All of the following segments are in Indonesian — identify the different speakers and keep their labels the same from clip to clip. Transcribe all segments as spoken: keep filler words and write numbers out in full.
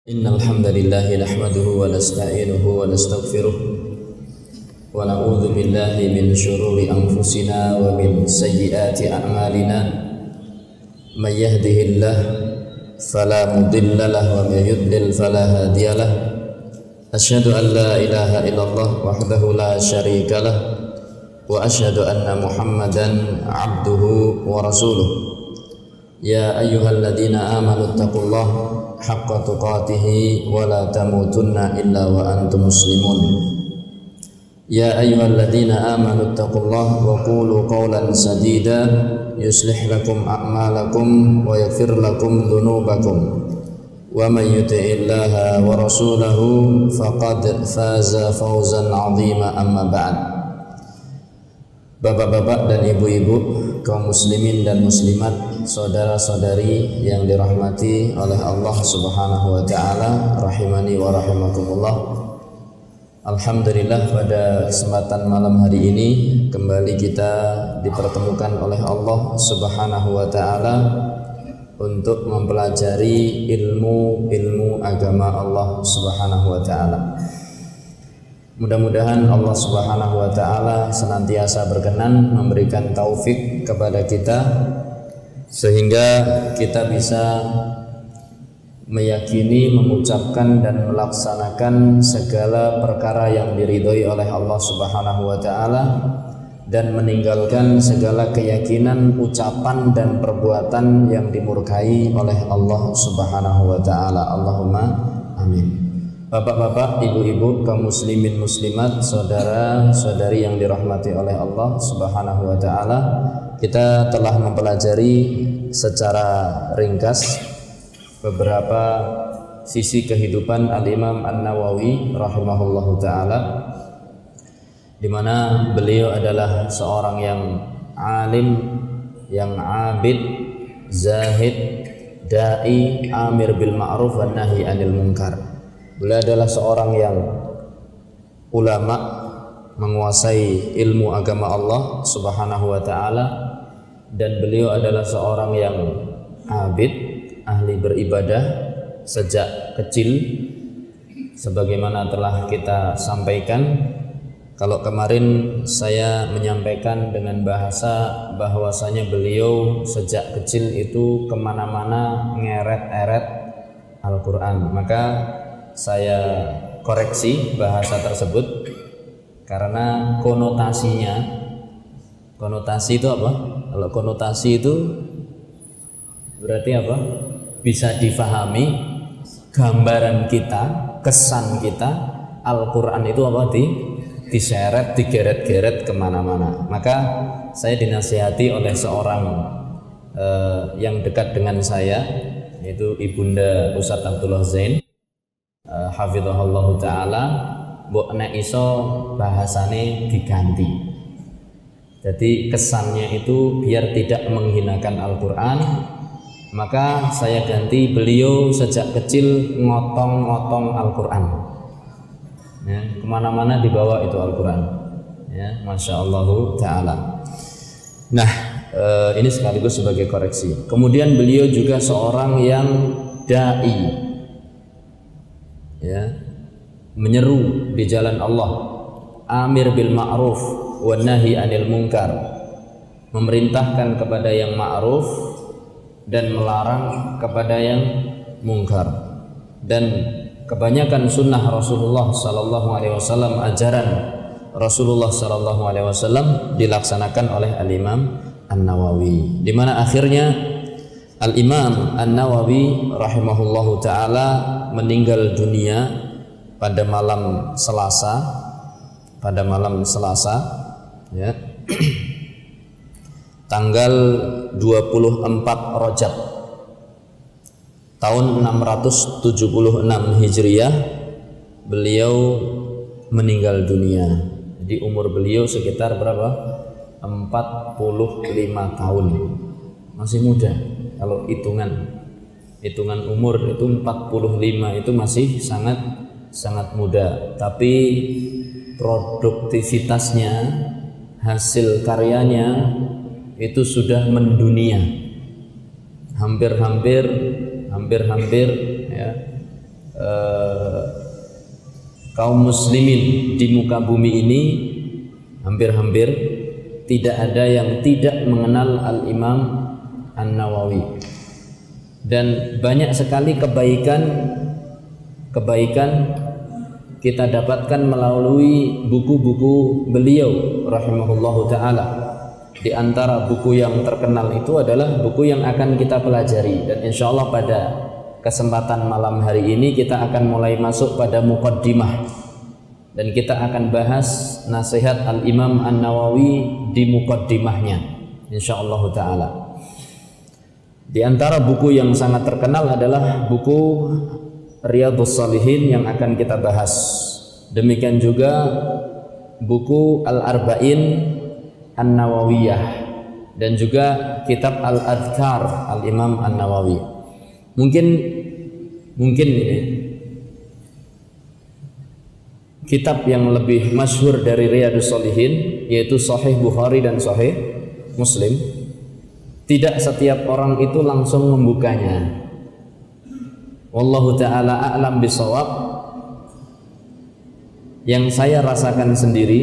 Speaker 1: Innal hamdalillah nahmaduhu wa nasta'inuhu wa nastaghfiruh wa na'udzu billahi min shururi anfusina wa min sayyiati a'malina may yahdihillah fala mudilla lahu wa may yudlil fala hadiyalah asyhadu an la ilaha illallah wahdahu la syarika lah wa asyhadu anna muhammadan abduhu wa rasuluh ya ayyuhalladzina amanu taqullaha haqqa tuqatihi wa la tamutunna illa wa antum muslimun ya ayyuhalladzina amanu taqullaha wa qulu qawlan sadida yuslih lakum a'malakum wa yaghfir lakum dhunubakum wa may yuti'illaha wa rasulahu faqad faza fawzan 'azima amma ba'd. Bapak-bapak dan ibu-ibu, kaum muslimin dan muslimat, saudara-saudari yang dirahmati oleh Allah Subhanahu wa taala, rahimani wa rahimakumullah. Alhamdulillah, pada kesempatan malam hari ini kembali kita dipertemukan oleh Allah Subhanahu wa taala untuk mempelajari ilmu-ilmu agama Allah Subhanahu wa taala. Mudah-mudahan Allah Subhanahu wa taala senantiasa berkenan memberikan taufik kepada kita sehingga kita bisa meyakini, mengucapkan dan melaksanakan segala perkara yang diridhoi oleh Allah Subhanahu wa taala dan meninggalkan segala keyakinan, ucapan dan perbuatan yang dimurkai oleh Allah Subhanahu wa taala. Allahumma amin. Bapak-bapak, ibu-ibu, kaum muslimin muslimat, saudara-saudari yang dirahmati oleh Allah Subhanahu wa taala, kita telah mempelajari secara ringkas beberapa sisi kehidupan Al-Imam An-Nawawi rahimahullahu taala, di mana beliau adalah seorang yang alim, yang abid, zahid, dai, amir bil ma'ruf wan nahi 'anil munkar. Beliau adalah seorang yang ulama, menguasai ilmu agama Allah Subhanahu wa taala, dan beliau adalah seorang yang abid, ahli beribadah sejak kecil, sebagaimana telah kita sampaikan. Kalau kemarin saya menyampaikan dengan bahasa bahwasanya beliau sejak kecil itu kemana-mana ngeret-eret Al-Quran, maka saya koreksi bahasa tersebut karena konotasinya, konotasi itu apa? Kalau konotasi itu berarti apa? Bisa difahami gambaran kita, kesan kita. Al-Quran itu apa? Di, diseret, digeret-geret kemana-mana. Maka saya dinasihati oleh seorang eh, yang dekat dengan saya, yaitu Ibunda Ustadz Abdullah Zain, Uh, hafizahullahu ta'ala, mbok nek iso bahasane diganti. Jadi kesannya itu biar tidak menghinakan Al-Quran, maka saya ganti beliau sejak kecil ngotong-ngotong Al-Quran, ya, kemana-mana dibawa itu Al-Quran, ya, Masya Allah ta'ala. Nah, uh, ini sekaligus sebagai koreksi. Kemudian beliau juga seorang yang da'i, ya, menyeru di jalan Allah, amir bil ma'ruf wan nahi 'anil munkar, memerintahkan kepada yang ma'ruf dan melarang kepada yang munkar. Dan kebanyakan sunnah Rasulullah sallallahu alaihi wasallam, ajaran Rasulullah sallallahu alaihi wasallam dilaksanakan oleh Al-Imam An-Nawawi, di mana akhirnya Al-Imam An-Nawawi rahimahullahu ta'ala meninggal dunia pada malam Selasa, pada malam Selasa, ya, tanggal dua puluh empat Rajab tahun enam ratus tujuh puluh enam Hijriah, beliau meninggal dunia. Jadi umur beliau sekitar berapa? empat puluh lima tahun, masih muda. Kalau hitungan hitungan umur itu empat puluh lima itu masih sangat sangat muda, tapi produktivitasnya, hasil karyanya itu sudah mendunia. Hampir-hampir hampir-hampir ya, eh, kaum muslimin di muka bumi ini hampir-hampir tidak ada yang tidak mengenal Al-Imam An-Nawawi, dan banyak sekali kebaikan kebaikan kita dapatkan melalui buku-buku beliau rahimahullahu ta'ala. Di antara buku yang terkenal itu adalah buku yang akan kita pelajari, dan insya Allah pada kesempatan malam hari ini kita akan mulai masuk pada muqaddimah, dan kita akan bahas nasihat Al-Imam An-Nawawi di muqaddimahnya insya Allah ta'ala. Di antara buku yang sangat terkenal adalah buku Riyadhus Shalihin yang akan kita bahas. Demikian juga buku Al-Arba'in An-Nawawiyah dan juga kitab Al-Adhkar Al-Imam An-Nawawi. Mungkin mungkin ini kitab yang lebih masyhur dari Riyadhus Shalihin, yaitu Sahih Bukhari dan Sahih Muslim. Tidak setiap orang itu langsung membukanya. Wallahu ta'ala a'lam bisawab. Yang saya rasakan sendiri,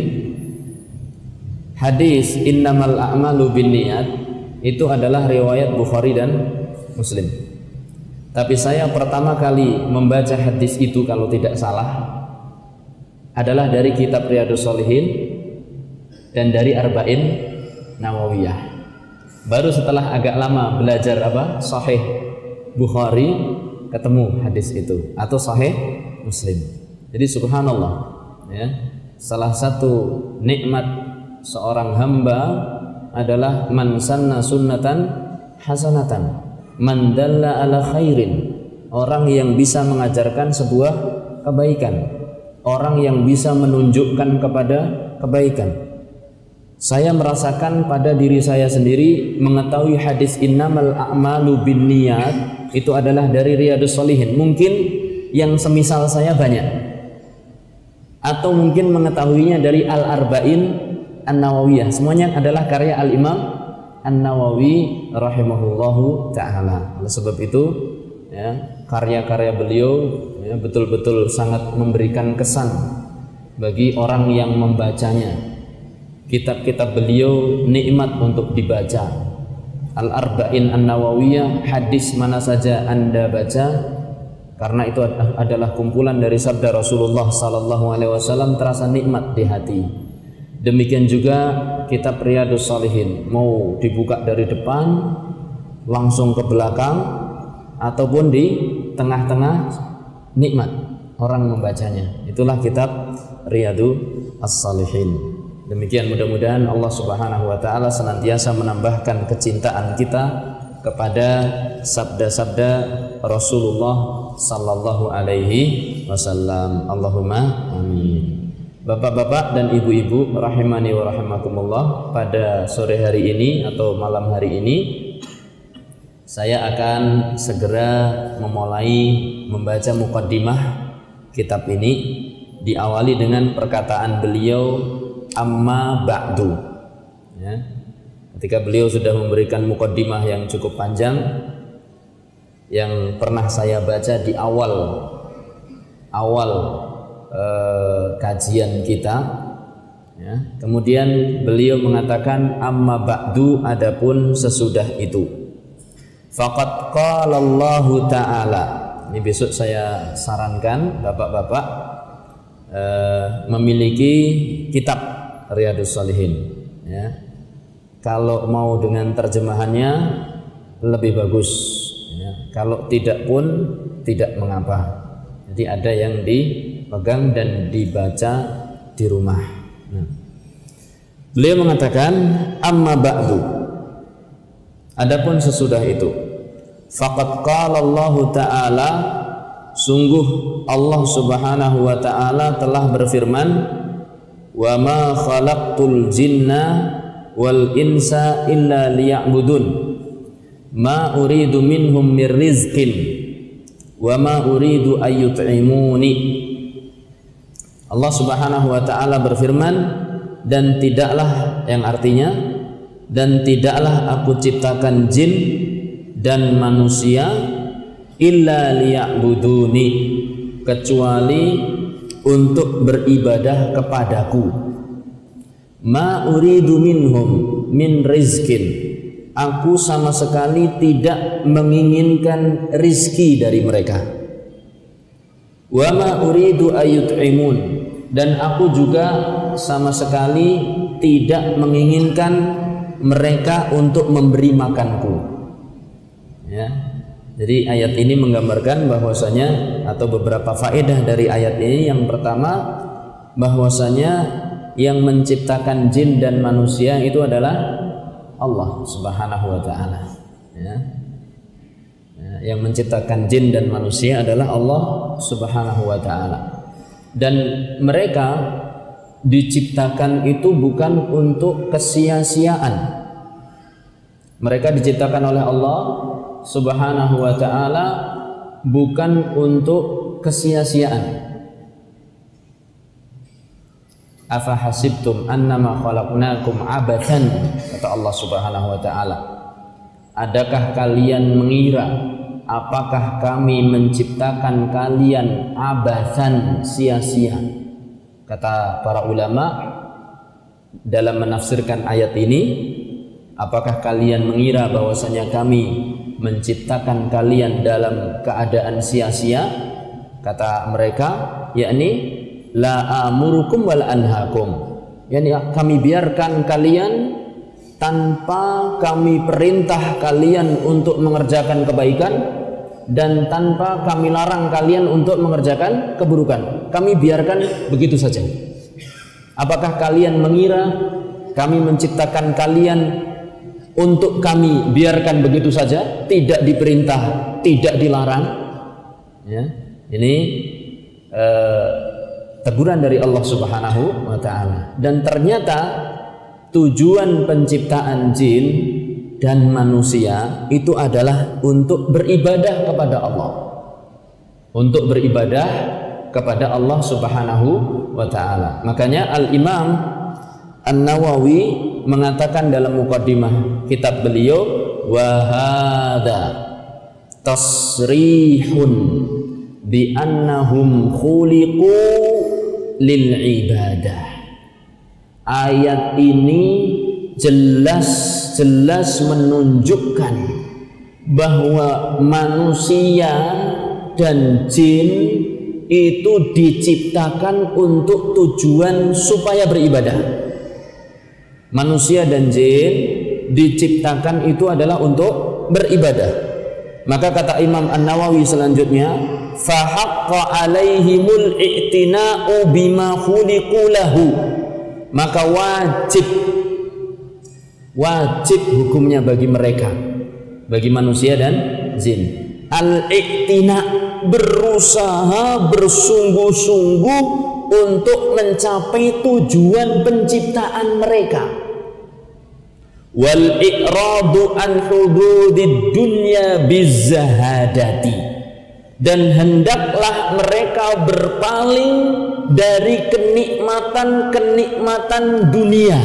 Speaker 1: hadis innamal a'malu binniyat itu adalah riwayat Bukhari dan Muslim. Tapi saya pertama kali membaca hadis itu, kalau tidak salah, adalah dari kitab Riyadhus Shalihin dan dari Arba'in Nawawiyah. Baru setelah agak lama belajar apa? Sahih Bukhari, ketemu hadis itu, atau Sahih Muslim. Jadi subhanallah, ya, salah satu nikmat seorang hamba adalah man sanna sunnatan hasanatan, man dalla ala khairin, orang yang bisa mengajarkan sebuah kebaikan, orang yang bisa menunjukkan kepada kebaikan. Saya merasakan pada diri saya sendiri mengetahui hadis innamal a'malu binniyat itu adalah dari Riyadhus Shalihin. Mungkin yang semisal saya banyak, atau mungkin mengetahuinya dari Al-Arba'in An-Nawawiyah. Semuanya adalah karya Al-Imam An-Nawawi rahimahullahu ta'ala. Oleh sebab itu, ya, karya-karya beliau ya, betul-betul sangat memberikan kesan bagi orang yang membacanya. Kitab-kitab beliau nikmat untuk dibaca. Al-Arba'in An-Nawawiyah, hadis mana saja Anda baca, karena itu adalah kumpulan dari sabda Rasulullah sallallahu alaihi wasallam, terasa nikmat di hati. Demikian juga kitab Riyadhus Shalihin, mau dibuka dari depan langsung ke belakang ataupun di tengah-tengah, nikmat orang membacanya. Itulah kitab Riyadhus Shalihin. Demikian, mudah-mudahan Allah Subhanahu wa taala senantiasa menambahkan kecintaan kita kepada sabda-sabda Rasulullah sallallahu alaihi wasallam. Allahumma amin. Bapak-bapak dan ibu-ibu rahimani wa rahimakumullah, pada sore hari ini atau malam hari ini saya akan segera memulai membaca muqaddimah kitab ini, diawali dengan perkataan beliau amma ba'du, ya. Ketika beliau sudah memberikan muqaddimah yang cukup panjang, yang pernah saya baca di awal awal eh, kajian kita, ya. Kemudian beliau mengatakan amma ba'du, adapun sesudah itu, faqad qala Allahu ta'ala. Ini besok saya sarankan bapak-bapak eh, memiliki kitab Riyadhus Shalihin, ya. Kalau mau dengan terjemahannya lebih bagus, ya. Kalau tidak pun tidak mengapa. Jadi ada yang dipegang dan dibaca di rumah. Nah, beliau mengatakan amma ba'du, adapun sesudah itu, faqad qala Allahu ta'ala, sungguh Allah Subhanahu wa ta'ala telah berfirman, wa ma khalaqtul jinna wal insa illa liya'budun ma uridu minhum mir rizqin wa ma uridu ayyut'imuni. Allah Subhanahu wa ta'ala berfirman, dan tidaklah, yang artinya, dan tidaklah aku ciptakan jin dan manusia illa liya'buduni, kecuali untuk beribadah kepadaku. Ma uridu minhum min rizkin, aku sama sekali tidak menginginkan rizki dari mereka. Wa ma uridu ayut'imun, dan aku juga sama sekali tidak menginginkan mereka untuk memberi makanku. Ya. Jadi ayat ini menggambarkan bahwasanya, atau beberapa faedah dari ayat ini. Yang pertama, bahwasanya yang menciptakan jin dan manusia itu adalah Allah Subhanahu wa ta'ala. Ya. Ya, yang menciptakan jin dan manusia adalah Allah Subhanahu wa ta'ala. Dan mereka diciptakan itu bukan untuk kesia-siaan. Mereka diciptakan oleh Allah Subhanahu wa ta'ala bukan untuk kesia-siaan. Afa hasibtum annama khalaqnakum abathan, kata Allah Subhanahu wa ta'ala, adakah kalian mengira apakah kami menciptakan kalian abathan, sia-sia? Kata para ulama dalam menafsirkan ayat ini, apakah kalian mengira bahwasanya kami menciptakan kalian dalam keadaan sia-sia? Kata mereka, yakni la amurukum wal anhakum, yakni kami biarkan kalian tanpa kami perintah kalian untuk mengerjakan kebaikan, dan tanpa kami larang kalian untuk mengerjakan keburukan. Kami biarkan begitu saja. Apakah kalian mengira kami menciptakan kalian untuk kami biarkan begitu saja, tidak diperintah, tidak dilarang? Ya, ini eh, teguran dari Allah Subhanahu wa ta'ala. Dan ternyata tujuan penciptaan jin dan manusia itu adalah untuk beribadah kepada Allah, untuk beribadah kepada Allah Subhanahu wa ta'ala. Makanya Al-Imam An-Nawawi mengatakan dalam muqaddimah kitab beliau, wa hadza tasrihun bi annahum khuliqu lil ibadah. Ayat ini jelas-jelas menunjukkan bahwa manusia dan jin itu diciptakan untuk tujuan supaya beribadah. Manusia dan jin diciptakan itu adalah untuk beribadah. Maka kata Imam An-Nawawi selanjutnya, fahaqqa alaihimul i'tina'u bima khuliqu lahu, maka wajib wajib hukumnya bagi mereka, bagi manusia dan jin, al-i'tina, berusaha bersungguh-sungguh untuk mencapai tujuan penciptaan mereka, wal i'radu an hududid dunya bizzahadati, dan hendaklah mereka berpaling dari kenikmatan-kenikmatan dunia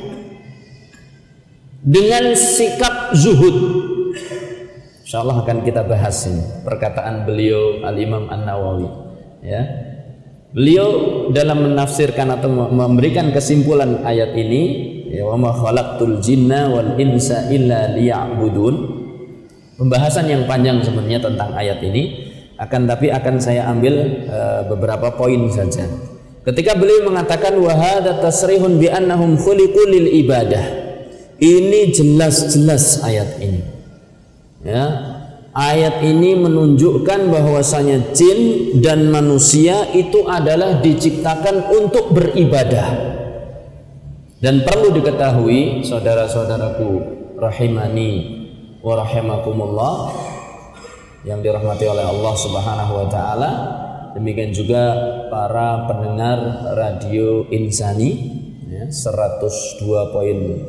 Speaker 1: dengan sikap zuhud. Insyaallah akan kita bahas ini perkataan beliau Al-Imam An-Nawawi, ya. Beliau dalam menafsirkan atau memberikan kesimpulan ayat ini, ya, wa ma khalaqtul jinna wal insa illa liya'budun. Pembahasan yang panjang sebenarnya tentang ayat ini, akan tapi akan saya ambil uh, beberapa poin saja. Ketika beliau mengatakan wa hadza tasrihun bi annahum khuliqu lil ibadah, ini jelas-jelas ayat ini, ya, ayat ini menunjukkan bahwasanya jin dan manusia itu adalah diciptakan untuk beribadah. Dan perlu diketahui saudara-saudaraku rahimani wa rahimakumullah yang dirahmati oleh Allah Subhanahu wa ta'ala, demikian juga para pendengar radio Insani, ya, seratus dua koma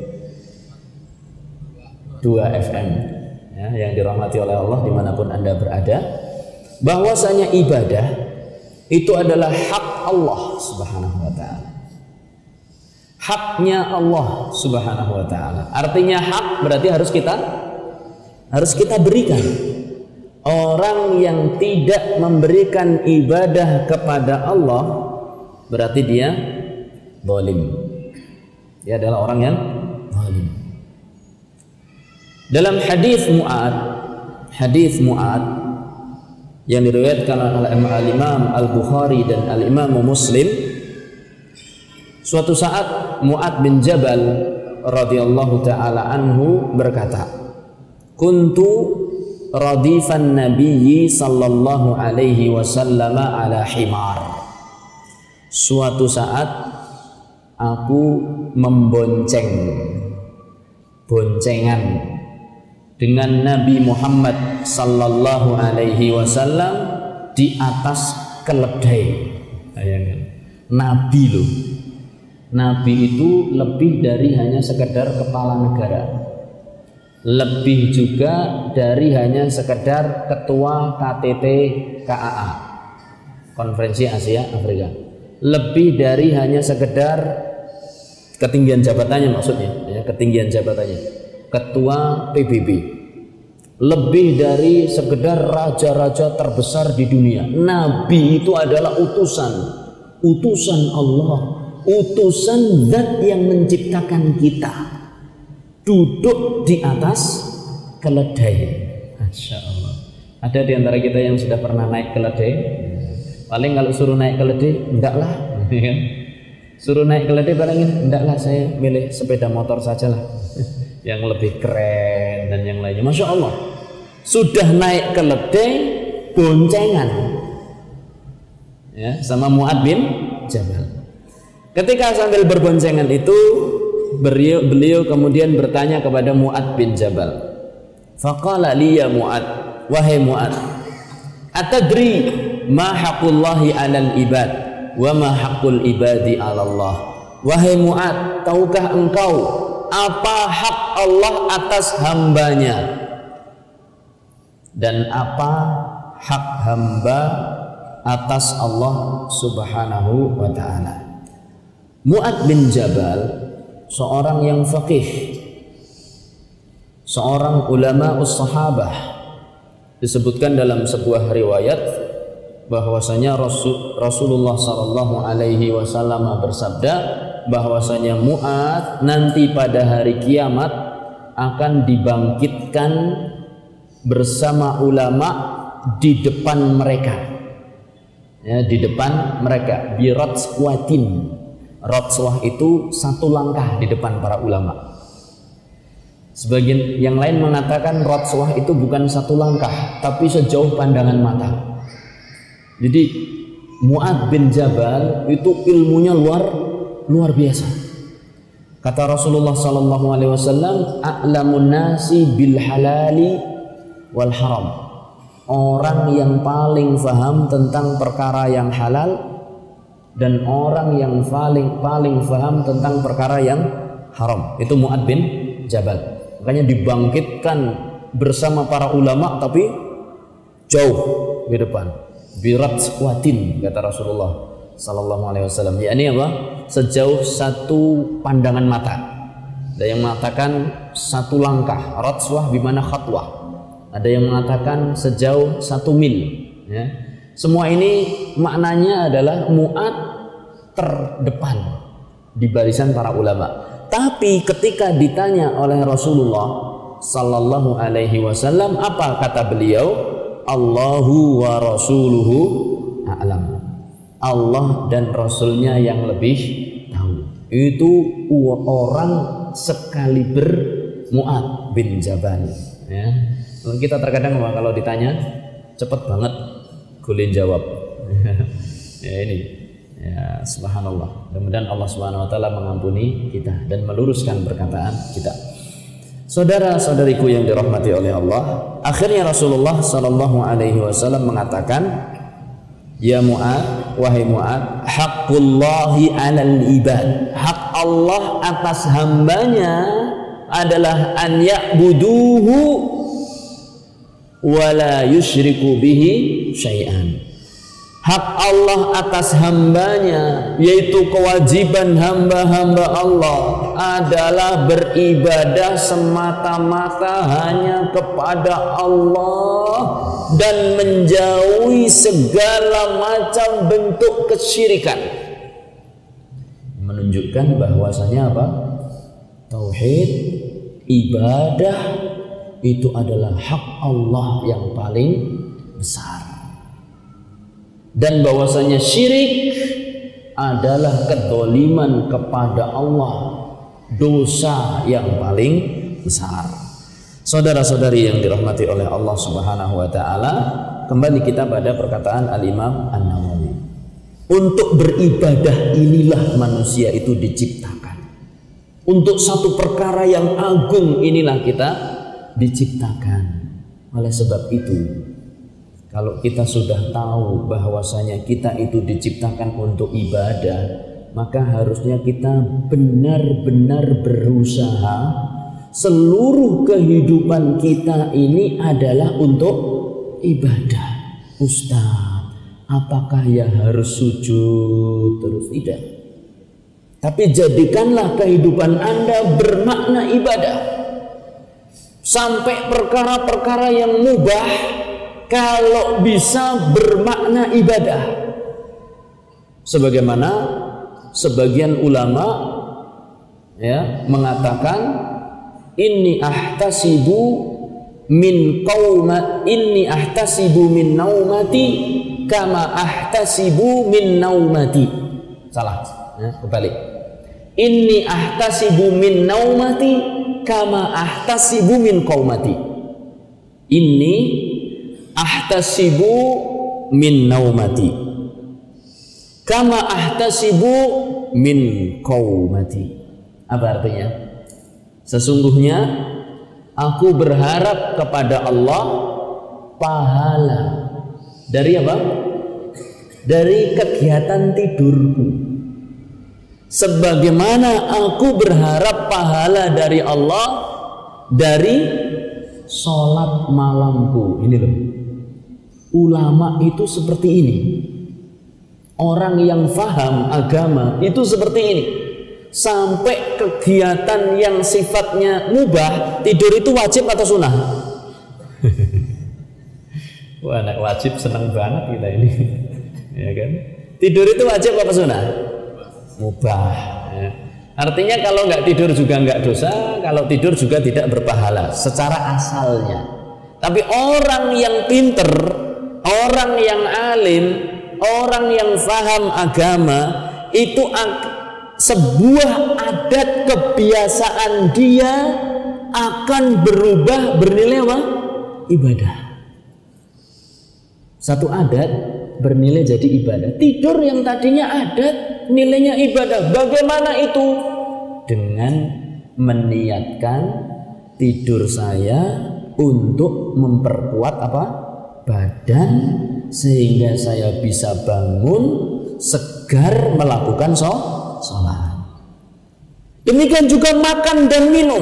Speaker 1: dua F M, ya, yang dirahmati oleh Allah dimanapun Anda berada, bahwasanya ibadah itu adalah hak Allah Subhanahu wa ta'ala, haknya Allah Subhanahu wa ta'ala. Artinya hak berarti harus kita harus kita berikan. Orang yang tidak memberikan ibadah kepada Allah berarti dia zalim. Dia adalah orang yang zalim. Dalam hadis Mu'ad, hadis Mu'ad yang diriwayatkan oleh Al-Imam Al-Bukhari dan Al-Imam Muslim, suatu saat Mu'ad bin Jabal radhiyallahu taala anhu berkata, "Kuntu radifan nabiyyi sallallahu alaihi wasallam ala himar." Suatu saat aku membonceng, boncengan dengan Nabi Muhammad sallallahu alaihi wasallam di atas keledai. Bayangkan, Nabi loh. Nabi itu lebih dari hanya sekedar kepala negara, lebih juga dari hanya sekedar ketua K T T K A A, Konferensi Asia Afrika, lebih dari hanya sekedar ketinggian jabatannya, maksudnya ya, ketinggian jabatannya ketua P B B, lebih dari sekedar raja-raja terbesar di dunia. Nabi itu adalah utusan utusan Allah, utusan zat yang menciptakan kita, duduk di atas keledai. Masya Allah. Ada di antara kita yang sudah pernah naik keledai? Paling kalau suruh naik keledai, enggak lah. Suruh naik keledai paling enggak lah, saya milih sepeda motor saja lah, yang lebih keren dan yang lainnya. Masya Allah. Sudah naik keledai, boncengan ya, sama Mu'ad bin Jabal. Ketika sambil berboncengan itu, beliau, beliau kemudian bertanya kepada Mu'ad bin Jabal. Faqala li ya Mu'ad, wahai Mu'ad, atadri ma haqqullahi 'alal ibad wa ma haqqul ibadi 'ala Allah. Wahai Mu'ad, tahukah engkau apa hak Allah atas hambanya dan apa hak hamba atas Allah Subhanahu wa ta'ala? Mu'ad bin Jabal seorang yang faqih, seorang ulama us-sahabah. Disebutkan dalam sebuah riwayat bahwasanya Rasul, Rasulullah sallallahu alaihi wasallam bersabda bahwasanya Mu'ad nanti pada hari kiamat akan dibangkitkan bersama ulama di depan mereka, ya, di depan mereka, bi ratswatin. Ratswah itu satu langkah di depan para ulama. Sebagian yang lain mengatakan ratswah itu bukan satu langkah, tapi sejauh pandangan mata. Jadi Mu'ad bin Jabal itu ilmunya luar luar biasa. Kata Rasulullah sallallahu alaihi wasallam, a'lamun nasi bil halali wal haram. Orang yang paling faham tentang perkara yang halal dan orang yang paling paling faham tentang perkara yang haram itu Mu'ad bin Jabal. Makanya dibangkitkan bersama para ulama tapi jauh di depan. Birat sekuatin, kata Rasulullah sallallahu alaihi wasallam. Ya, ini apa? Sejauh satu pandangan mata. Ada yang mengatakan satu langkah, ratswah bimana khatwah. Ada yang mengatakan sejauh satu mil. Ya. Semua ini maknanya adalah Mu'ad terdepan di barisan para ulama. Tapi ketika ditanya oleh Rasulullah sallallahu alaihi wasallam, apa kata beliau? Allahu wa rasuluhu a'lam. Allah dan Rasulnya yang lebih tahu. Itu orang sekaliber Mu'ad bin Jabal. Ya. Kita terkadang kalau ditanya cepet banget golin jawab. Ya ini, ya subhanallah. Mudah-mudahan Allah subhanahu wa ta'ala mengampuni kita dan meluruskan perkataan kita. Saudara-saudariku yang dirahmati oleh Allah, akhirnya Rasulullah sallallahu alaihi wasallam mengatakan, ya Mu'ad, wahai Mu'ad, haqqullahi 'alal ibad. Hak Allah atas hambanya adalah an ya'buduhu wa la yusyriku bihi syai'an. Hak Allah atas hambanya, yaitu kewajiban hamba-hamba Allah adalah beribadah semata-mata hanya kepada Allah dan menjauhi segala macam bentuk kesyirikan. Menunjukkan bahwasanya apa? Tauhid, ibadah itu adalah hak Allah yang paling besar. Dan bahwasanya syirik adalah kedzaliman kepada Allah, dosa yang paling besar. Saudara-saudari yang dirahmati oleh Allah Subhanahu wa taala, kembali kita pada perkataan Al-Imam An-Nawawi. Untuk beribadah inilah manusia itu diciptakan. Untuk satu perkara yang agung inilah kita diciptakan. Oleh sebab itu, kalau kita sudah tahu bahwasanya kita itu diciptakan untuk ibadah, maka harusnya kita benar-benar berusaha seluruh kehidupan kita ini adalah untuk ibadah. Ustaz, apakah ya harus sujud terus? Tidak. Tapi jadikanlah kehidupan Anda bermakna ibadah. Sampai perkara-perkara yang mubah kalau bisa bermakna ibadah. Sebagaimana sebagian ulama ya mengatakan, inni ahtasibu min qauma inni ahtasibu min naumati kama ahtasibu min naumati. Salah, ya, kebalik. Inni ahtasibu min naumati kama ahtasibu min qaumati. Inni ahtasibu min naumati kama ahtasibu min qaumati. Apa artinya? Sesungguhnya aku berharap kepada Allah pahala dari apa? Dari kegiatan tidurku. Sebagaimana aku berharap pahala dari Allah dari sholat malamku. Ini loh, ulama itu seperti ini. Orang yang faham agama itu seperti ini. Sampai kegiatan yang sifatnya mubah, tidur itu wajib atau sunnah? Wah, anak wajib senang banget kita ini. Ya kan? Tidur itu wajib apa sunnah? Mubah. Ya. Artinya kalau nggak tidur juga nggak dosa, kalau tidur juga tidak berpahala secara asalnya. Tapi orang yang pinter, orang yang alim, orang yang faham agama itu sebuah adat kebiasaan dia akan berubah bernilai apa? Ibadah. Satu adat bernilai jadi ibadah. Tidur yang tadinya adat nilainya ibadah. Bagaimana itu? Dengan meniatkan tidur saya untuk memperkuat apa? Badan, sehingga saya bisa bangun segar melakukan sholat. Demikian juga makan dan minum.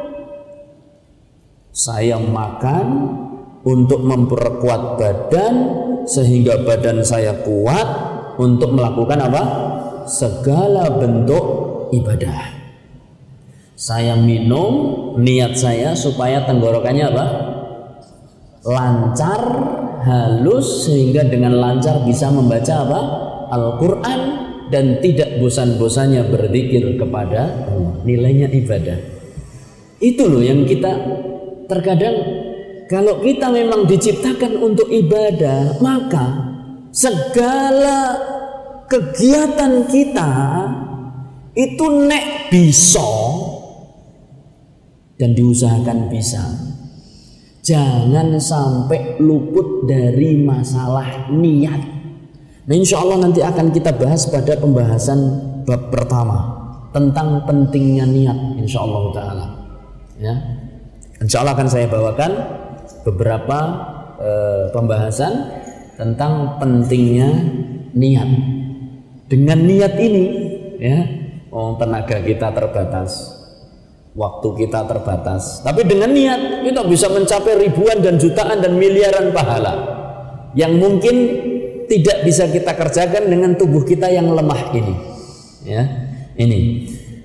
Speaker 1: Saya makan untuk memperkuat badan sehingga badan saya kuat untuk melakukan apa? Segala bentuk ibadah. Saya minum, niat saya supaya tenggorokannya apa? Lancar, halus, sehingga dengan lancar bisa membaca apa? Al-Quran dan tidak bosan-bosannya berzikir kepada Allah. Nilainya ibadah. Itu loh yang kita terkadang, kalau kita memang diciptakan untuk ibadah, maka segala kegiatan kita itu nek bisa dan diusahakan bisa. Jangan sampai luput dari masalah niat. Nah, insya Allah nanti akan kita bahas pada pembahasan bab pertama tentang pentingnya niat, insya Allah Taala. Ya, insya Allah akan saya bawakan beberapa eh, pembahasan tentang pentingnya niat. Dengan niat ini, ya, oh, tenaga kita terbatas, waktu kita terbatas, tapi dengan niat kita bisa mencapai ribuan dan jutaan dan miliaran pahala yang mungkin tidak bisa kita kerjakan dengan tubuh kita yang lemah ini. Ya, ini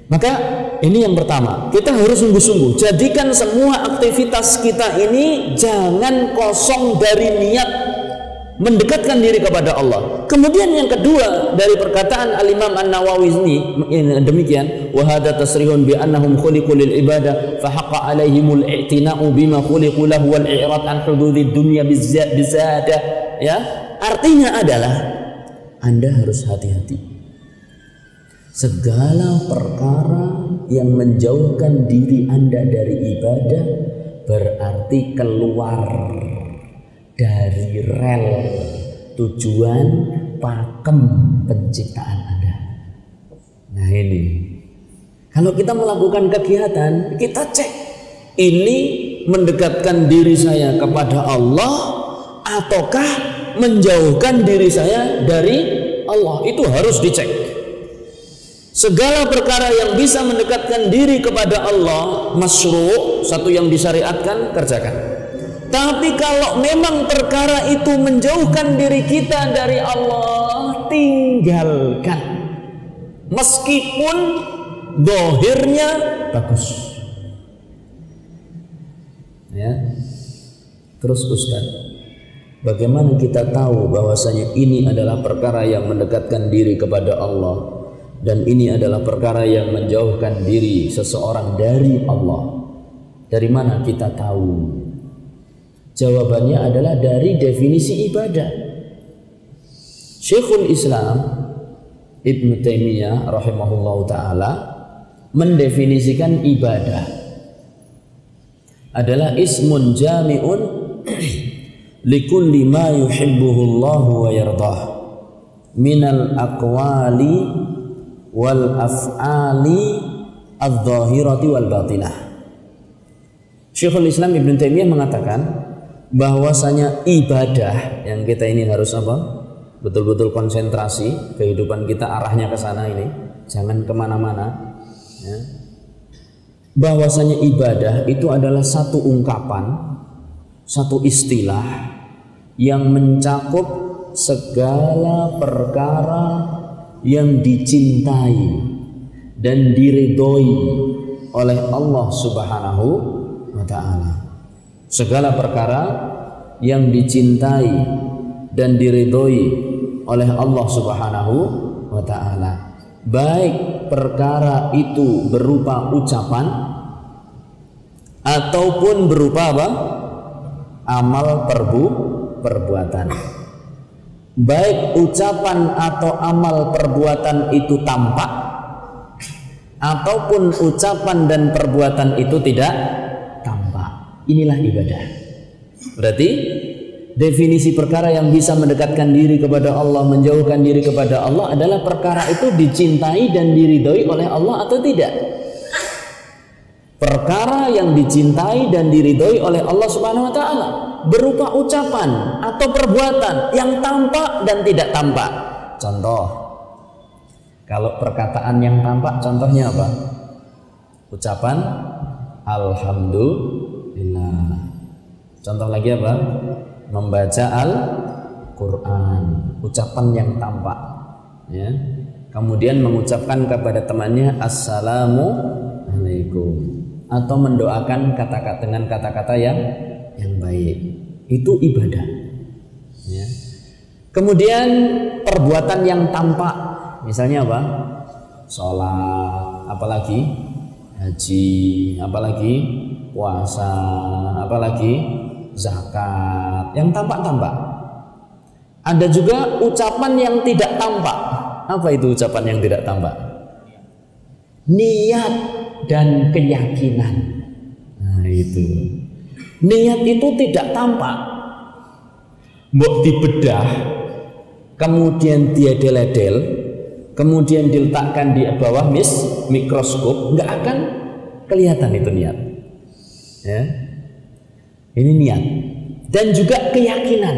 Speaker 1: Maka ini yang pertama, kita harus sungguh-sungguh jadikan semua aktivitas kita ini jangan kosong dari niat mendekatkan diri kepada Allah. Kemudian yang kedua dari perkataan Al-Imam An-Nawawi ini, ini demikian, wa hadza tasrihun bi annahum khuliqu lil ibadah fa haqqa alaihimul i'tina'u bima khuliqu lahu wal i'rad an hududid dunya bizada. Ya, artinya adalah Anda harus hati-hati. Segala perkara yang menjauhkan diri Anda dari ibadah berarti keluar dari rel tujuan pakem penciptaan Anda. Nah ini, kalau kita melakukan kegiatan, kita cek ini mendekatkan diri saya kepada Allah ataukah menjauhkan diri saya dari Allah. Itu harus dicek. Segala perkara yang bisa mendekatkan diri kepada Allah masyru', satu yang disyariatkan, kerjakan. Tapi kalau memang perkara itu menjauhkan diri kita dari Allah, tinggalkan. Meskipun dohirnya bagus. Ya. Terus Ustaz, bagaimana kita tahu bahwasanya ini adalah perkara yang mendekatkan diri kepada Allah dan ini adalah perkara yang menjauhkan diri seseorang dari Allah? Dari mana kita tahu? Jawabannya adalah dari definisi ibadah. Syekhul Islam Ibnu Taimiyah rahimahullahu taala mendefinisikan ibadah adalah ismun jami'un likulli ma yuhibbuhu Allah wa yardah minal aqwali wal af'ali adh-dhahirati wal batinah. Syekhul Islam Ibnu Taimiyah mengatakan bahwasanya ibadah yang kita ini harus apa? Betul-betul konsentrasi, kehidupan kita arahnya ke sana ini, jangan kemana-mana. Ya. Bahwasanya ibadah itu adalah satu ungkapan, satu istilah yang mencakup segala perkara yang dicintai dan diridhoi oleh Allah Subhanahu wa ta'ala. Segala perkara yang dicintai dan diridhoi oleh Allah Subhanahu wa ta'ala, baik perkara itu berupa ucapan ataupun berupa apa? Amal perbu perbuatan. Baik ucapan atau amal perbuatan itu tampak ataupun ucapan dan perbuatan itu tidak tampak. Inilah ibadah. Berarti definisi perkara yang bisa mendekatkan diri kepada Allah, menjauhkan diri kepada Allah adalah perkara itu dicintai dan diridhoi oleh Allah atau tidak. Perkara yang dicintai dan diridhoi oleh Allah Subhanahu wa ta'ala berupa ucapan atau perbuatan yang tampak dan tidak tampak. Contoh, kalau perkataan yang tampak contohnya apa? Ucapan alhamdulillah. Contoh lagi apa? Membaca Al-Quran, ucapan yang tampak, ya. Kemudian mengucapkan kepada temannya assalamualaikum atau mendoakan kata-kata dengan kata-kata yang yang baik, itu ibadah, ya. Kemudian perbuatan yang tampak, misalnya apa? Sholat, apalagi haji, apalagi puasa, apalagi zakat, yang tampak-tampak. Ada juga ucapan yang tidak tampak. Apa itu ucapan yang tidak tampak? Niat dan keyakinan. Nah itu, niat itu tidak tampak. Mbok dibedah, kemudian dia deledel, kemudian diletakkan di bawah mis mikroskop, nggak akan kelihatan itu niat, ya. Ini niat dan juga keyakinan.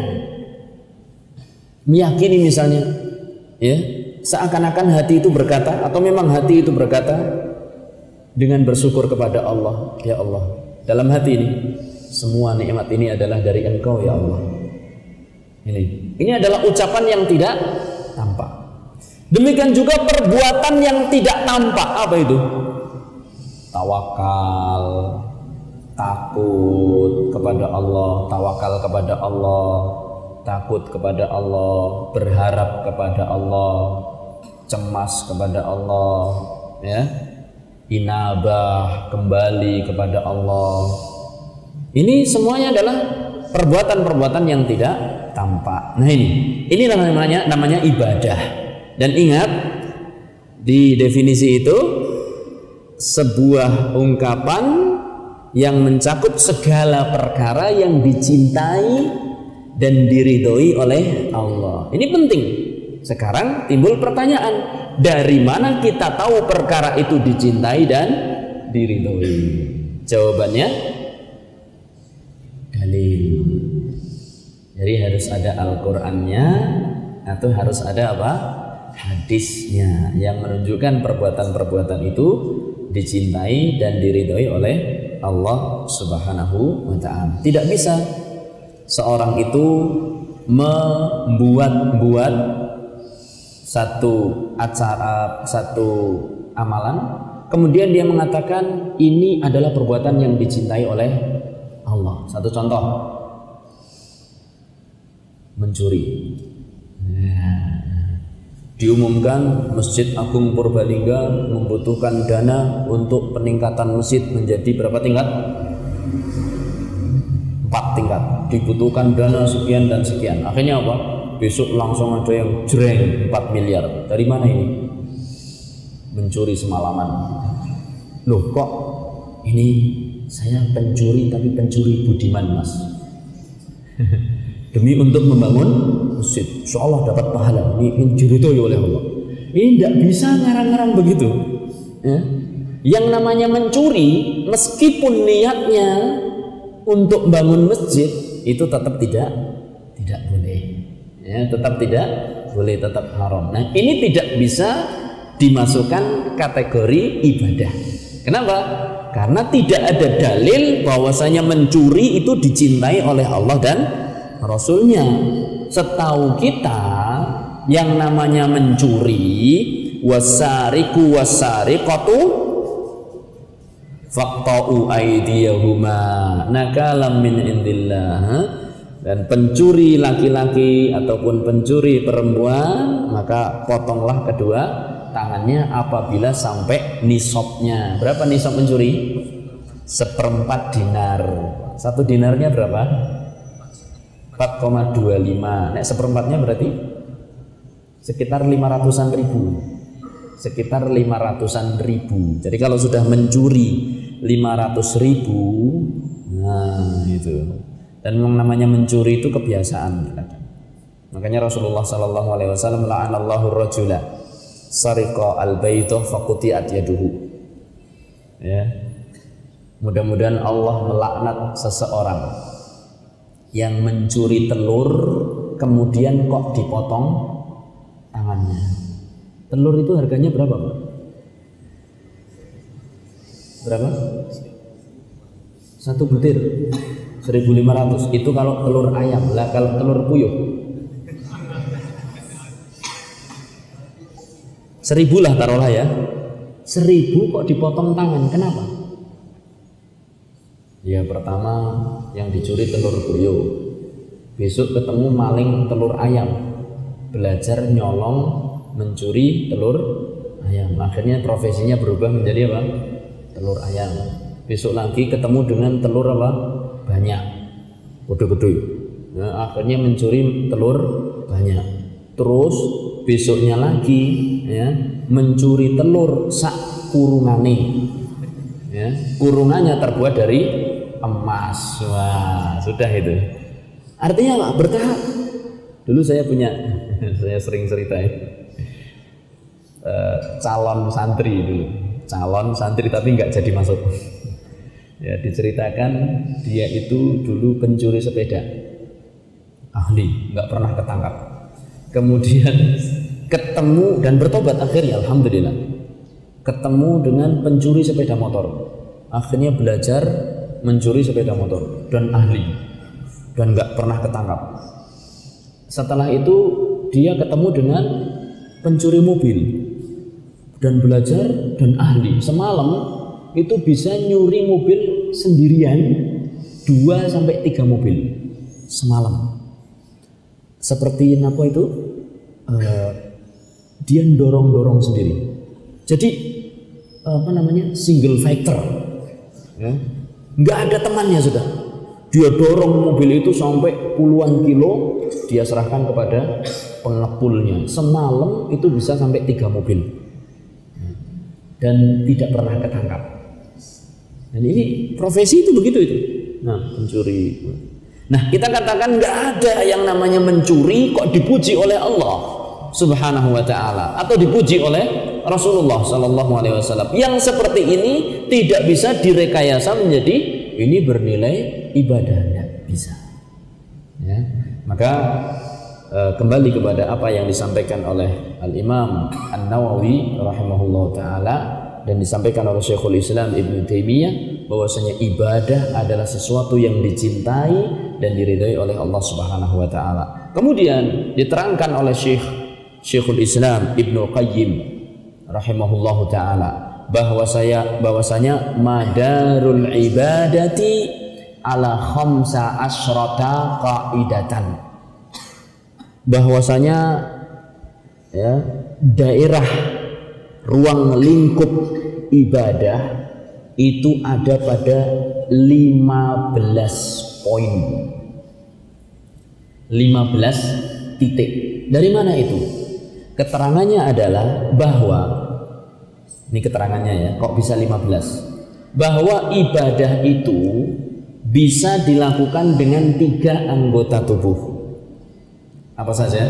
Speaker 1: Meyakini misalnya, ya, seakan-akan hati itu berkata, atau memang hati itu berkata dengan bersyukur kepada Allah, ya Allah, dalam hati ini semua nikmat ini adalah dari Engkau ya Allah. Ini, ini adalah ucapan yang tidak tampak. Demikian juga perbuatan yang tidak tampak. Apa itu? tawakal, takut kepada Allah, tawakal kepada Allah, takut kepada Allah, berharap kepada Allah, cemas kepada Allah, ya, inabah, kembali kepada Allah. Ini semuanya adalah perbuatan-perbuatan yang tidak tampak. Nah ini, ini namanya namanya ibadah. Dan ingat, di definisi itu sebuah ungkapan yang mencakup segala perkara yang dicintai dan diridhoi oleh Allah. Ini penting. Sekarang timbul pertanyaan, dari mana kita tahu perkara itu dicintai dan diridhoi? Jawabannya dalil. Jadi harus ada Al-Qur'annya atau harus ada apa? Hadisnya yang menunjukkan perbuatan-perbuatan itu dicintai dan diridhoi oleh Allah Subhanahu wa ta'ala. Tidak bisa seorang itu membuat-buat satu acara, satu amalan, kemudian dia mengatakan ini adalah perbuatan yang dicintai oleh Allah. Satu contoh, mencuri. Nah, diumumkan Masjid Agung Purbalingga membutuhkan dana untuk peningkatan masjid menjadi berapa tingkat? Empat tingkat. Dibutuhkan dana sekian dan sekian. Akhirnya apa? Besok langsung ada yang jreng empat miliar. Dari mana ini? Mencuri semalaman. Loh kok ini saya pencuri tapi pencuri budiman, Mas. Demi untuk membangun masjid, insyaallah dapat pahala. Ini, ini diridhoi oleh Allah. Ini tidak bisa ngarang-ngarang begitu. Ya. Yang namanya mencuri, meskipun niatnya untuk bangun masjid, itu tetap tidak tidak boleh. Ya, tetap tidak boleh, tetap haram. Nah, ini tidak bisa dimasukkan kategori ibadah. Kenapa? Karena tidak ada dalil bahwasanya mencuri itu dicintai oleh Allah dan Rasulnya. Setahu kita yang namanya mencuri, wasariku wasariqatu faqta'u aydiyahuma nakalam min indillah. Dan pencuri laki-laki ataupun pencuri perempuan, maka potonglah kedua tangannya apabila sampai nisabnya. Berapa nisab mencuri? Seperempat dinar. Satu dinarnya berapa? empat koma dua lima. Nek seperempatnya berarti sekitar lima ratusan ribu. Sekitar lima ratusan ribu. Jadi kalau sudah mencuri lima ratus ribu, nah itu. Dan yang namanya mencuri itu kebiasaan. Makanya Rasulullah Sallallahu Alaihi Wasallam la'anallahu rajula sariqa al-baydah faquti'at yaduhu. Ya. Mudah-mudahan Allah melaknat seseorang yang mencuri telur kemudian kok dipotong tangannya. Telur itu harganya berapa, Pak? Berapa? Satu butir seribu lima ratus. Itu kalau telur ayam. Lah kalau telur puyuh seribu lah taruhlah ya. Seribu kok dipotong tangan. Kenapa? Ya pertama yang dicuri telur puyuh, besok ketemu maling telur ayam, belajar nyolong mencuri telur ayam, akhirnya profesinya berubah menjadi apa? Telur ayam. Besok lagi ketemu dengan telur apa? Banyak, gede-gede. Nah, akhirnya mencuri telur banyak. Terus besoknya lagi ya mencuri telur sak kurungane. Ya, kurungannya terbuat dari emas. Wah, sudah itu. Artinya apa? Bertahap. Dulu saya punya, saya sering ceritain uh, calon santri dulu, calon santri tapi nggak jadi masuk. Ya, diceritakan dia itu dulu pencuri sepeda, ahli, nggak pernah ketangkap. Kemudian ketemu dan bertobat akhirnya, alhamdulillah. Ketemu dengan pencuri sepeda motor, akhirnya belajar mencuri sepeda motor dan ahli dan nggak pernah ketangkap. Setelah itu dia ketemu dengan pencuri mobil dan belajar dan ahli. Semalam
Speaker 2: itu bisa nyuri mobil sendirian dua sampai tiga mobil semalam. Seperti apa itu? Uh, dia dorong-dorong sendiri. Jadi apa namanya? Single factor. Ya. Nggak ada temannya sudah. Dia dorong mobil itu sampai puluhan kilo, dia serahkan kepada pengepulnya. Semalam itu bisa sampai tiga mobil. Dan tidak pernah ketangkap. Dan ini profesi itu begitu itu. Nah, pencuri. Nah, kita katakan nggak ada yang namanya mencuri kok dipuji oleh Allah Subhanahu wa taala atau dipuji oleh Rasulullah sallallahu alaihi wasallam. Yang seperti ini tidak bisa direkayasa menjadi ini bernilai ibadah, tidak bisa. Ya, maka e, kembali kepada apa yang disampaikan oleh Al-Imam An-Nawawi rahimahullah taala dan disampaikan oleh Syekhul Islam Ibnu Taimiyah, bahwasanya ibadah adalah sesuatu yang dicintai dan diridhai oleh Allah Subhanahu wa taala. Kemudian diterangkan oleh Syekh Syekhul Islam Ibnu Qayyim rahimahullahu taala bahwa saya bahwasanya madarul ibadati ala khamsa asyrata qaidatan, bahwasanya ya daerah ruang lingkup ibadah itu ada pada lima belas poin, lima belas titik. Dari mana itu? Keterangannya adalah bahwa ini keterangannya ya, kok bisa lima belas? Bahwa ibadah itu bisa dilakukan dengan tiga anggota tubuh. Apa saja?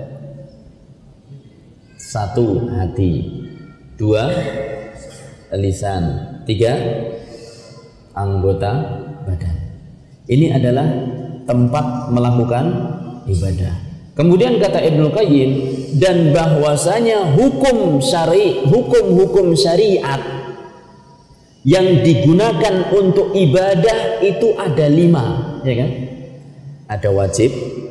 Speaker 2: Satu, hati. Dua, lisan. Tiga, anggota badan. Ini adalah tempat melakukan ibadah. Kemudian kata Ibnu Qayyim, dan bahwasanya hukum syari, hukum-hukum syariat yang digunakan untuk ibadah itu ada lima, ya kan? Ada wajib,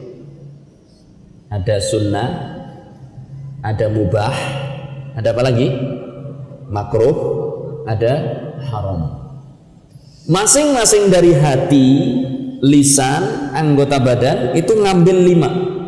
Speaker 2: ada sunnah, ada mubah, ada apa lagi? Makruh, ada haram. Masing-masing dari hati, lisan, anggota badan itu ngambil lima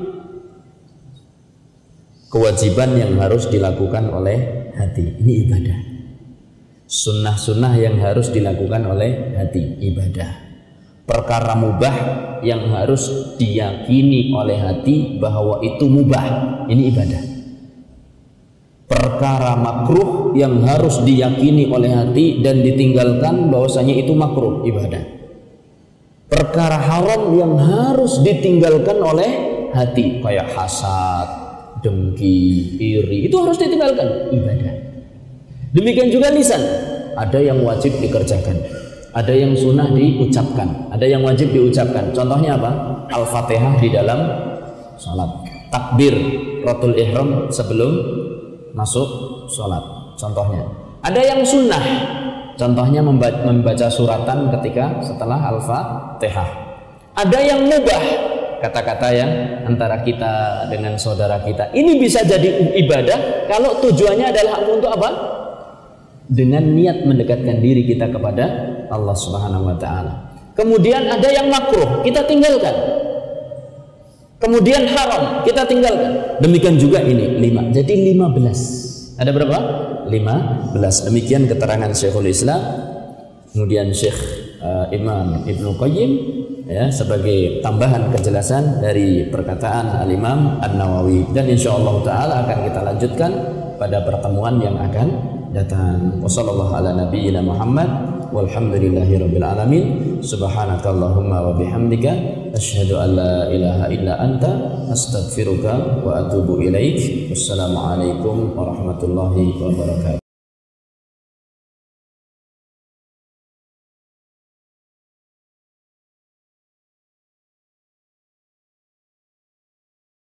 Speaker 2: kewajiban yang harus dilakukan oleh hati. Ini ibadah. Sunnah-sunnah yang harus dilakukan oleh hati, ibadah. Perkara mubah yang harus diyakini oleh hati bahwa itu mubah, ini ibadah. Perkara makruh yang harus diyakini oleh hati dan ditinggalkan bahwasanya itu makruh, ibadah. Perkara haram yang harus ditinggalkan oleh hati, kayak hasad, dengki, iri, itu harus ditinggalkan, ibadah. Demikian juga lisan, ada yang wajib dikerjakan, ada yang sunnah diucapkan, ada yang wajib diucapkan. Contohnya apa? Al-Fatihah di dalam salat, takbir ratul ihram sebelum masuk salat, contohnya. Ada yang sunnah, contohnya membaca suratan ketika setelah Al-Fatihah. Ada yang mubah, kata-kata yang antara kita dengan saudara kita. Ini bisa jadi ibadah kalau tujuannya adalah untuk apa? Dengan niat mendekatkan diri kita kepada Allah Subhanahu wa taala. Kemudian ada yang makruh, kita tinggalkan. Kemudian haram, kita tinggalkan. Demikian juga ini lima. Jadi lima belas. Ada berapa? lima belas. Demikian keterangan Syekhul Islam. Kemudian Syekh uh, Imam Ibnu Qayyim ya, sebagai tambahan kejelasan dari perkataan Al-Imam An-Nawawi, dan insyaallah taala akan kita lanjutkan pada pertemuan yang akan datang. Wassallallahu ala nabiyyina Muhammad walhamdulillahirabbil alamin. Subhanakallahumma wa bihamdika asyhadu an la ilaha illa anta astaghfiruka wa atubu ilaik. Wassalamu alaikum warahmatullahi wabarakatuh.